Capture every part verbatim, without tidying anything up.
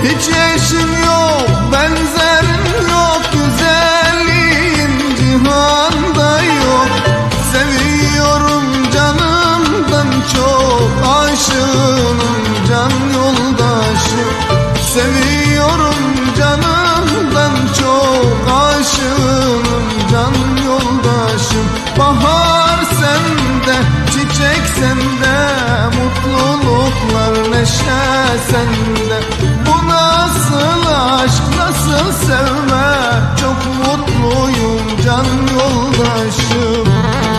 Hiç eşin yok, benzerin yok, güzelliğin cihanda yok. Seviyorum canımdan çok, aşığım can yoldaşım. Seviyorum canımdan çok, aşığım can yoldaşım. Bahar sende, çiçek sende, mutluluklar neşe sende. Bu nasıl aşk, nasıl sevme, çok mutluyum can yoldaşım.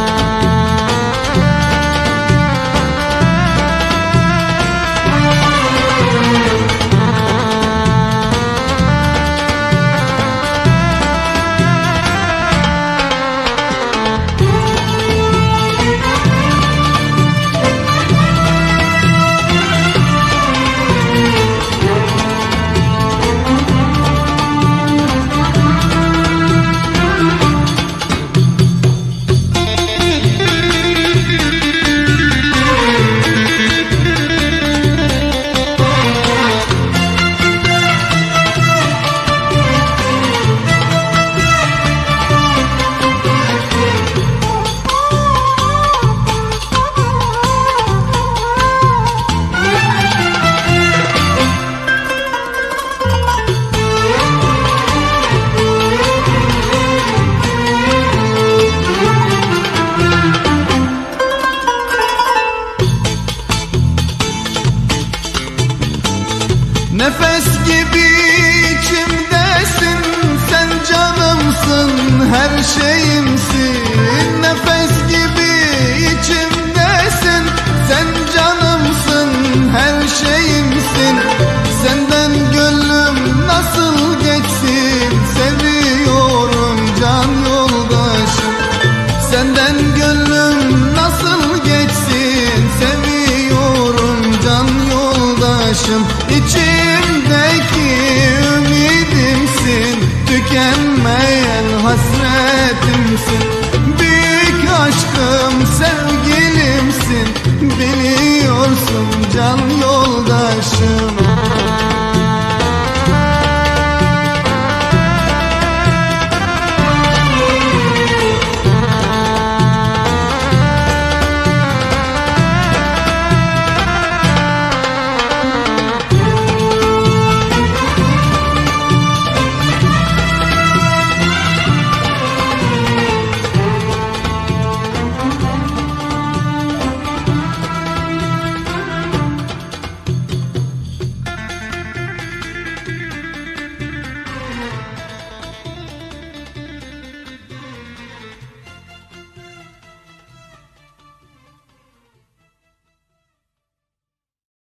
Nefes gibi içimdesin, sen canımsın, her şeyimsin. Nefes gibi içimdesin, sen canımsın, her şeyimsin. Senden gönlüm nasıl geçsin, seviyorum can yoldaşım. Senden gönlüm nasıl geçsin, seviyorum can yoldaşım.